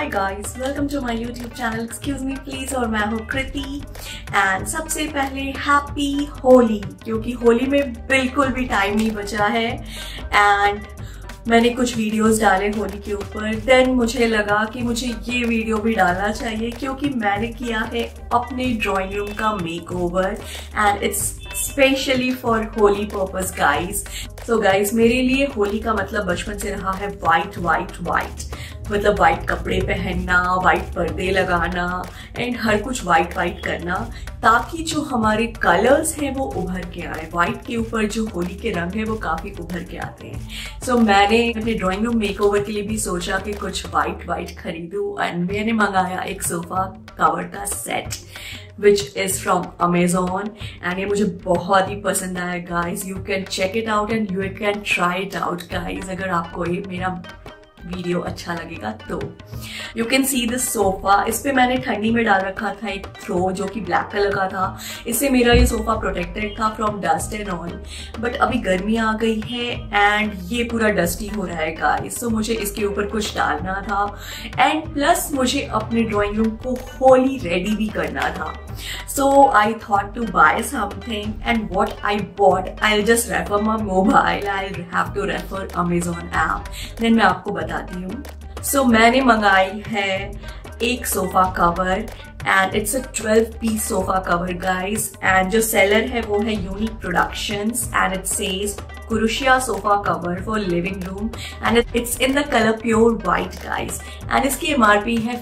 Guys, welcome to my YouTube channel excuse me please. और मैं हूँ कृति एंड सबसे पहले हैप्पी होली, क्योंकि होली में बिल्कुल भी टाइम नहीं बचा है एंड मैंने कुछ वीडियोस डाले होली के ऊपर। देन मुझे लगा कि मुझे ये वीडियो भी डालना चाहिए क्योंकि मैंने किया है अपने ड्राइंग रूम का makeover and it's specially for Holi purpose guys. So guys, मेरे लिए होली का मतलब बचपन से रहा है वाइट वाइट वाइट, मतलब वाइट कपड़े पहनना, वाइट पर्दे लगाना एंड हर कुछ वाइट वाइट करना, ताकि जो हमारे कलर्स हैं वो उभर के आए। वाइट के ऊपर जो होली के रंग है वो काफी उभर के आते हैं। सो मैंने अपने ड्राइंग रूम मेकओवर के लिए भी सोचा कि कुछ वाइट वाइट खरीदूं एंड मैंने मंगाया एक सोफा कवर का set which is from Amazon and ये मुझे बहुत ही पसंद आया guys. You can check it out and you can try it out guys, अगर आपको ये मेरा वीडियो अच्छा लगेगा तो। You can see this sofa, इस पे मैंने ठंडी में डाल रखा था एक थ्रो जो कि ब्लैक कलर का था। इससे मेरा ये सोफा प्रोटेक्टेड था from dust and all, but अभी गर्मी आ गई है एंड ये पूरा डस्टी हो रहा है गाइस। सो मुझे इसके ऊपर कुछ डालना था एंड प्लस मुझे अपने ड्राइंग रूम को होली रेडी भी करना था। So I thought to buy something and what I bought, I'll just refer my mobile, I'll have to refer Amazon app, then मैं आपको बताती हूँ। So मैंने मंगाई है एक sofa cover and it's a 12 piece sofa cover guys and जो seller है वो है unique productions and it says कुरुशिया sofa cover for living room and it's in the colour pure white guys and इसकी MRP है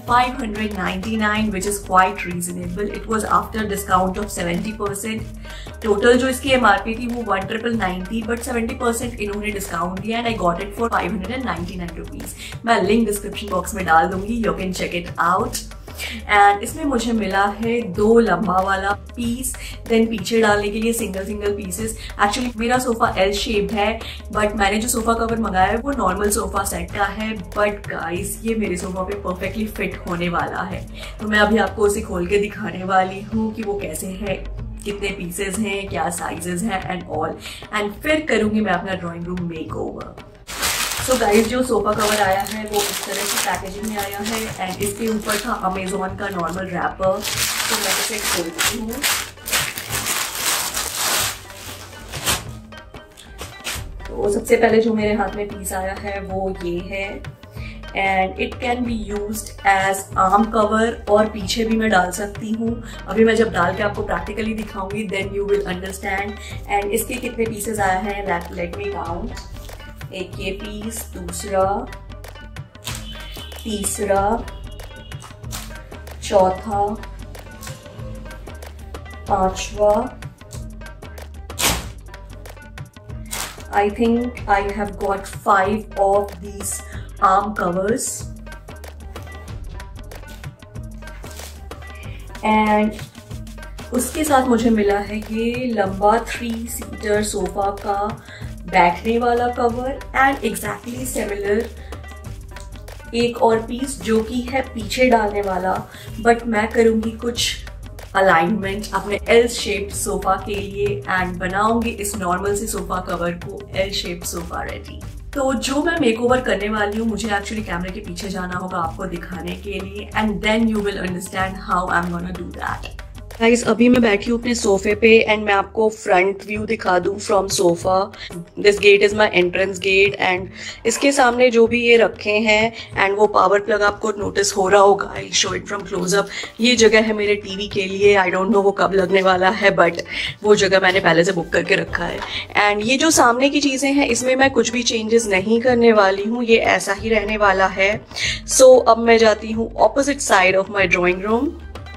599 which is quite reasonable. It was after discount of 70%। Total जो इसकी MRP थी वो 1990 but 70% इन्होंने discount दिया and I got it for 599 rupees. मैं link description box में डाल दूंगी, you can check it out. And इसमें मुझे मिला है 2 लंबा वाला पीस, देन पीछे डालने के लिए सिंगल पीसेस। एक्चुअली मेरा सोफा एल शेप है बट मैंने जो सोफा कवर मंगाया है वो नॉर्मल सोफा सेट का है, बट गाइस ये मेरे सोफा पे परफेक्टली फिट होने वाला है। तो मैं अभी आपको उसे खोल के दिखाने वाली हूँ कि वो कैसे है, कितने पीसेस हैं, क्या साइजेस हैं एंड ऑल, एंड फिर करूंगी मैं अपना ड्राइंग रूम मेकओवर। तो गाइस, जो सोफा कवर आया है वो इस तरह की पैकेजिंग में आया है एंड इसके ऊपर था अमेजोन का नॉर्मल रैपर। तो मैं इसे खोलती हूँ। तो सबसे पहले जो मेरे हाथ में पीस आया है वो ये है and it can be used as arm cover और पीछे भी मैं डाल सकती हूँ। अभी मैं जब डाल के आपको प्रैक्टिकली दिखाऊंगी then you will understand. And इसके कितने पीसेस आया है लेट मी काउंट। एक ये पीस, दूसरा, तीसरा, चौथा, पांचवा। I think I have got 5 of these arm covers and उसके साथ मुझे मिला है ये लंबा 3 सीटर सोफा का बैठने वाला कवर एंड एग्जैक्टली सिमिलर एक और पीस जो कि है पीछे डालने वाला, बट मैं करूंगी कुछ अलाइनमेंट अपने एल शेप्ड सोफा के लिए एंड बनाऊंगी इस नॉर्मल से सोफा कवर को एल शेप्ड सोफा रेडी। तो जो मैं मेकओवर करने वाली हूँ मुझे एक्चुअली कैमरे के पीछे जाना होगा आपको दिखाने के लिए and then you will understand how I am gonna do that. Guys, अभी मैं बैठी हूँ अपने सोफे पे एंड मैं आपको फ्रंट व्यू दिखा दूँ from sofa. This gate is my entrance gate and इसके सामने जो भी ये रखे हैं एंड वो पावर प्लग आपको नोटिस हो रहा होगा, I show it from closeup. ये जगह है मेरे टीवी के लिए, आई डोंट नो वो कब लगने वाला है बट वो जगह मैंने पहले से बुक करके रखा है। एंड ये जो सामने की चीज़ें हैं इसमें मैं कुछ भी चेंजेस नहीं करने वाली हूँ, ये ऐसा ही रहने वाला है। सो अब मैं जाती हूँ opposite side of my drawing room.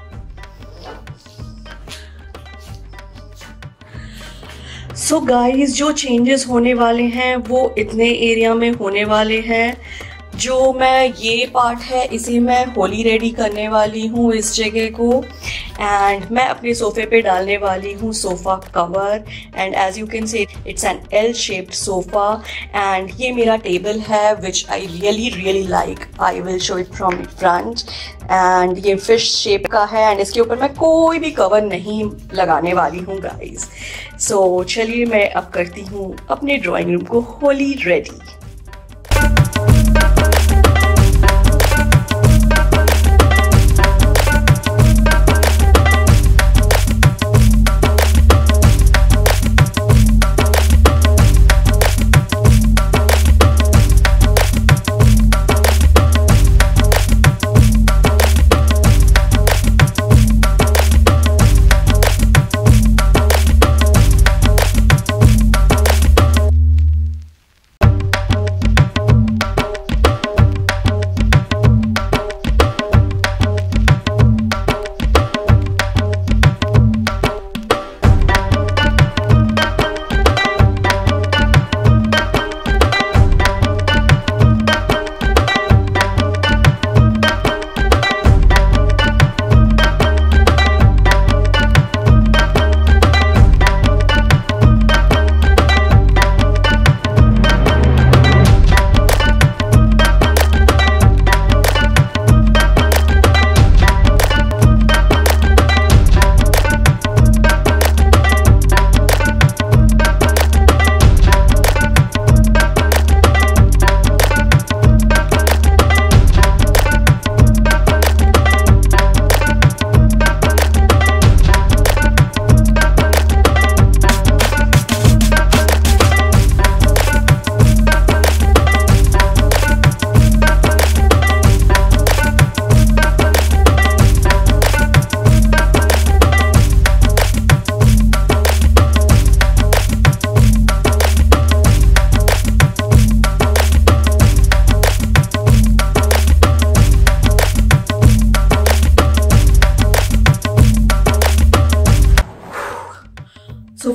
So guys, जो चेंजेस होने वाले हैं वो इतने एरिया में होने वाले हैं। जो मैं ये पार्ट है इसे मैं होली रेडी करने वाली हूँ इस जगह को एंड मैं अपने सोफे पे डालने वाली हूँ sofa cover and as you can say it's an L shaped sofa and ये मेरा टेबल है which I really like. I will show it from front and ये फिश शेप का है एंड इसके ऊपर मैं कोई भी कवर नहीं लगाने वाली हूँ गाइज। सो चलिए मैं अब करती हूँ अपने ड्राइंग रूम को होली रेडी।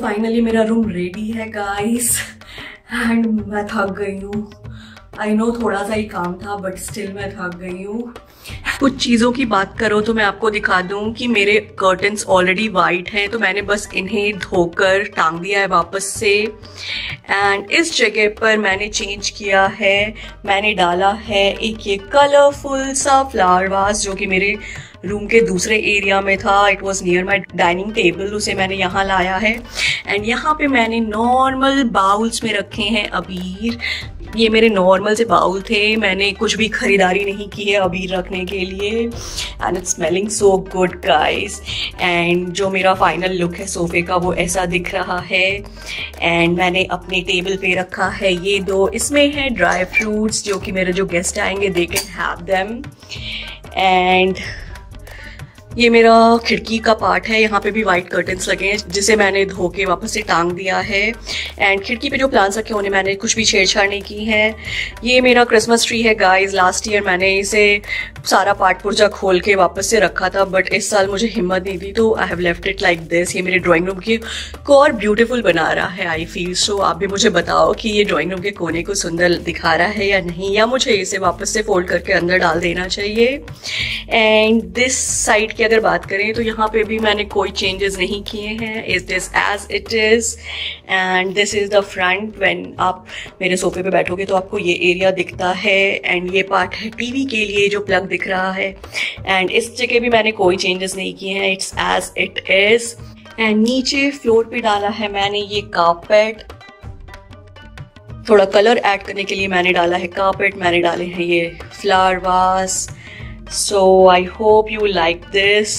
फाइनली मेरा रूम रेडी है गाइस एंड मैं थक गई हूँ। आई नो थोड़ा सा ही काम था बट स्टिल मैं थक गई हूँ। कुछ चीज़ों की बात करो तो मैं आपको दिखा दूं कि मेरे कर्टन्स ऑलरेडी वाइट हैं, तो मैंने बस इन्हें धोकर टांग दिया है वापस से। एंड इस जगह पर मैंने चेंज किया है, मैंने डाला है एक ये कलरफुल सा फ्लावर वास जो कि मेरे रूम के दूसरे एरिया में था। It was near my dining table, उसे मैंने यहाँ लाया है। एंड यहाँ पे मैंने नॉर्मल बाउल्स में रखे हैं अबीर। ये मेरे नॉर्मल से बाउल थे, मैंने कुछ भी खरीदारी नहीं की है अबीर रखने के लिए। And it's smelling so good guys. And जो मेरा फाइनल लुक है सोफे का वो ऐसा दिख रहा है। एंड मैंने अपने टेबल पे रखा है ये दो, इसमें है ड्राई फ्रूट्स जो कि मेरे जो गेस्ट आएंगे they can have them. And ये मेरा खिड़की का पार्ट है, यहाँ पे भी वाइट कर्टन्स लगे हैं जिसे मैंने धो के वापस से टांग दिया है। एंड खिड़की पे जो प्लांट्स रखे उन्हें मैंने कुछ भी छेड़छाड़ नहीं की है। ये मेरा क्रिसमस ट्री है गाइस। लास्ट ईयर मैंने इसे सारा पार्ट पुर्जा खोल के वापस से रखा था बट इस साल मुझे हिम्मत नहीं थी तो I have left it like this. ये मेरे ड्राइंग रूम को और ब्यूटीफुल बना रहा है आई फील सो। आप भी मुझे बताओ कि ये ड्राइंग रूम के कोने को सुंदर दिखा रहा है या नहीं, या मुझे इसे वापस से फोल्ड करके अंदर डाल देना चाहिए। एंड दिस साइड की अगर बात करें तो यहाँ पे भी मैंने कोई चेंजेस नहीं किए हैं। It is as it is. And this is the front. When आप मेरे सोफे पे बैठोगे तो आपको ये एरिया दिखता है। एंड ये पार्ट है टीवी के लिए जो प्लग दिख रहा है। एंड इस जगह भी मैंने कोई चेंजेस नहीं किए हैं, it's as it is. And नीचे फ्लोर पे डाला है मैंने ये कारपेट, थोड़ा कलर ऐड करने के लिए मैंने डाला है कारपेट। मैंने डाले हैं ये flower vase. So I hope you like this.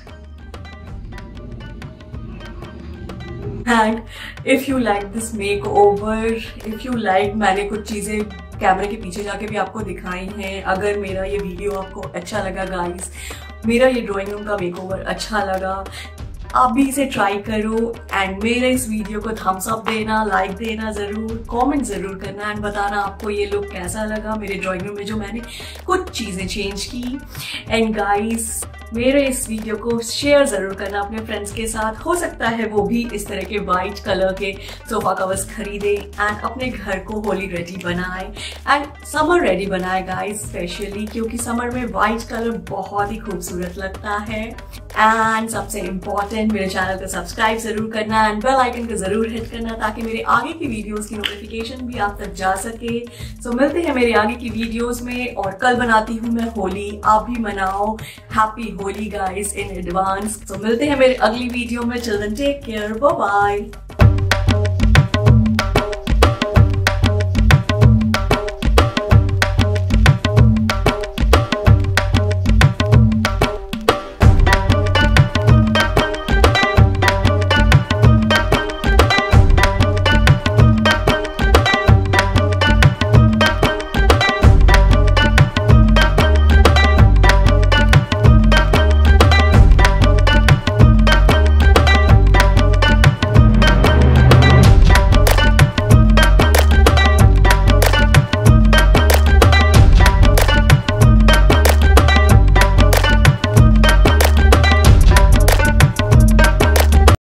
And if you like this makeover, if you like, मैंने कुछ चीजें कैमरे के पीछे जाके भी आपको दिखाई हैं। अगर मेरा ये वीडियो आपको अच्छा लगा गाइस, मेरा ये ड्राइंग रूम का मेकओवर अच्छा लगा, आप भी इसे ट्राई करो। एंड मेरे इस वीडियो को थम्स अप देना, लाइक देना जरूर, कमेंट जरूर करना एंड बताना आपको ये लुक कैसा लगा मेरे ड्राइंग रूम में जो मैंने कुछ चीजें चेंज की। एंड गाइस मेरे इस वीडियो को शेयर जरूर करना अपने फ्रेंड्स के साथ। हो सकता है वो भी इस तरह के वाइट कलर के सोफा कवर्स खरीदे एंड अपने घर को होली रेडी बनाए एंड समर रेडी बनाए गाइस, स्पेशली क्योंकि समर में वाइट कलर बहुत ही खूबसूरत लगता है। एंड सबसे इम्पोर्टेंट, मेरे चैनल को सब्सक्राइब जरूर करना एंड बेल आइकन को जरूर हिट करना ताकि मेरे आगे की वीडियोस की नोटिफिकेशन भी आप तक जा सके। सो मिलते हैं मेरे आगे की वीडियोस में। और कल बनाती हूँ मैं होली, आप भी मनाओ happy Holi guys in advance. तो मिलते हैं मेरे अगली वीडियो में। Children take care, bye bye.